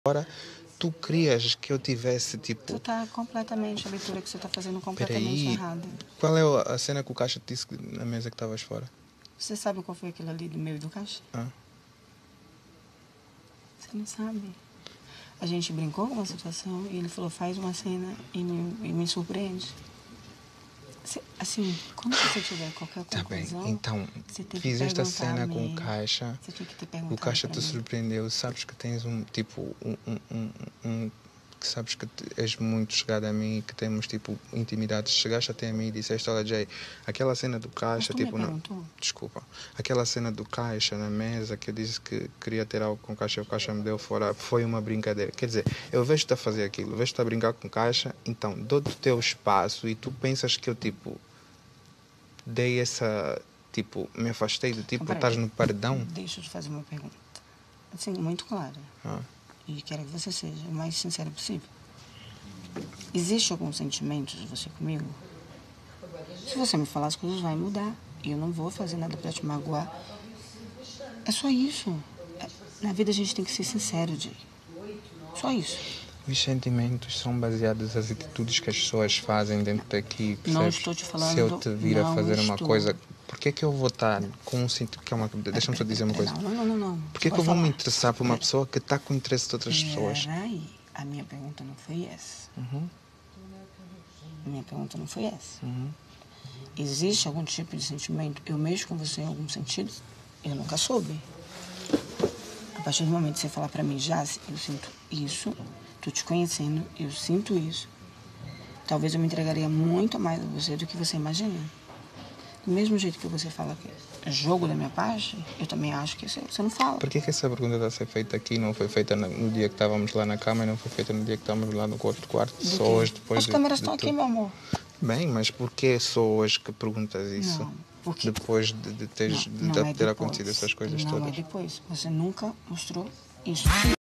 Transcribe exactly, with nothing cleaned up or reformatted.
Agora, tu querias que eu tivesse, tipo... Tu tá completamente, a leitura que você tá fazendo completamente Peraí, errada. qual é a cena que o Caixa te disse na mesa que estavas fora? Você sabe qual foi aquilo ali do meu e do Caixa? Ah. Você não sabe. A gente brincou com uma situação e ele falou, faz uma cena e me, e me surpreende. Assim, quando você tiver qualquer Tá conclusão, bem, então, você tem que fiz esta perguntar cena a com o mim. Caixa, Você tinha que ter o perguntado Caixa pra te mim. surpreendeu, sabes que tens um, tipo, um, um, um, um que sabes que és muito chegado a mim, que temos, tipo, intimidade. Chegaste até a mim e disseste, olha, Jay, aquela cena do Caixa, Mas tu tipo, me não, perguntou? desculpa, aquela cena do Caixa na mesa, que eu disse que queria ter algo com o Caixa e o Caixa me deu fora, foi uma brincadeira. Quer dizer, eu vejo-te a fazer aquilo, vejo-te a brincar com o Caixa, então, dou-te o teu espaço e tu pensas que eu, tipo, dei essa, tipo, me afastei do tipo, Então, estás peraí. no perdão? Deixa eu te fazer uma pergunta. Assim, muito clara. Ah. E quero que você seja o mais sincero possível. Existe algum sentimento de você comigo? Se você me falar, as coisas vão mudar. E eu não vou fazer nada pra te magoar. É só isso. É, na vida a gente tem que ser sincero, Jay. Só isso. Os sentimentos são baseados nas atitudes que as pessoas fazem dentro daqui, percebes? Não estou te falando... Se eu te vir a fazer estou. uma coisa, por que é que eu vou estar com um sentimento... Que é uma... Deixa-me só dizer uma coisa. Não, não, não, não. Por que é que eu vou falar. me interessar por uma pessoa que está com interesse de outras pessoas? Peraí. A minha pergunta não foi essa. Uhum. A minha pergunta não foi essa. Uhum. Existe algum tipo de sentimento? Eu mexo com você em algum sentido? Eu nunca soube. A partir do momento que você falar pra mim, já, eu sinto isso, tô te conhecendo, eu sinto isso. Talvez eu me entregaria muito mais a você do que você imagina. Do mesmo jeito que você fala que é jogo da minha parte, eu também acho que você não fala. Por que que essa pergunta está a ser feita aqui não foi feita no dia que estávamos lá na cama e não foi feita no dia que estávamos lá no outro quarto? Do Só quê? hoje, depois As de, câmeras de estão tudo. aqui, meu amor. Bem, mas por que só hoje que perguntas isso? Não, porque... Depois de, de, teres, Não, de, não de é ter depois. acontecido essas coisas não todas? Não é depois. Você nunca mostrou isso.